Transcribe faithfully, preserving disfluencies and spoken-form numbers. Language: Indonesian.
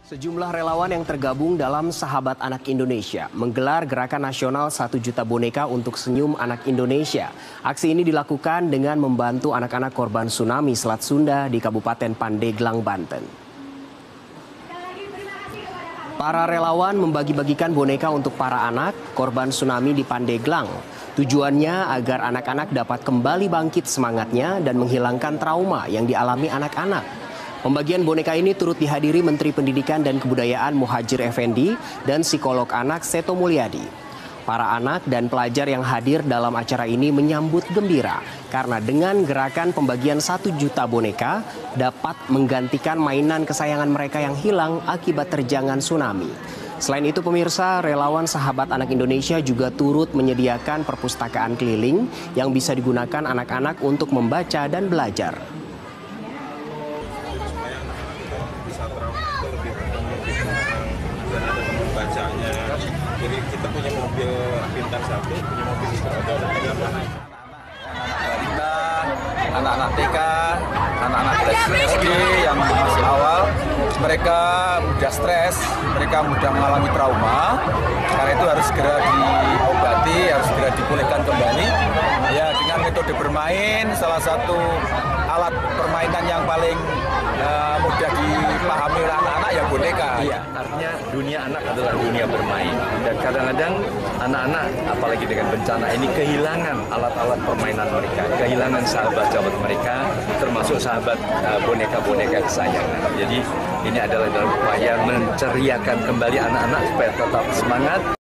Sejumlah relawan yang tergabung dalam Sahabat Anak Indonesia menggelar gerakan nasional satu juta boneka untuk senyum anak Indonesia. Aksi ini dilakukan dengan membantu anak-anak korban tsunami Selat Sunda di Kabupaten Pandeglang, Banten. Para relawan membagi-bagikan boneka untuk para anak korban tsunami di Pandeglang. Tujuannya agar anak-anak dapat kembali bangkit semangatnya dan menghilangkan trauma yang dialami anak-anak. Pembagian boneka ini turut dihadiri Menteri Pendidikan dan Kebudayaan Muhadjir Effendi dan psikolog anak Seto Mulyadi. Para anak dan pelajar yang hadir dalam acara ini menyambut gembira karena dengan gerakan pembagian satu juta boneka dapat menggantikan mainan kesayangan mereka yang hilang akibat terjangan tsunami. Selain itu pemirsa, relawan Sahabat Anak Indonesia juga turut menyediakan perpustakaan keliling yang bisa digunakan anak-anak untuk membaca dan belajar. Lebih dan ada teman bacanya. Jadi kita punya mobil pintar satu, punya mobil super ada ada mana? Kita anak-anak T K, anak-anak S D yang masih awal, mereka mudah stres, mereka mudah mengalami trauma. Karena itu harus segera diobati, harus segera dipulihkan kembali. Ya, dengan metode bermain, salah satu alat permainan yang paling uh, mudah dipahami oleh anak-anak ya boneka. Iya, artinya dunia anak adalah dunia bermain. Dan kadang-kadang anak-anak, apalagi dengan bencana ini, kehilangan alat-alat permainan mereka, kehilangan sahabat-sahabat mereka, termasuk sahabat uh, boneka-boneka kesayangan. Jadi ini adalah dalam upaya menceriakan kembali anak-anak supaya tetap semangat.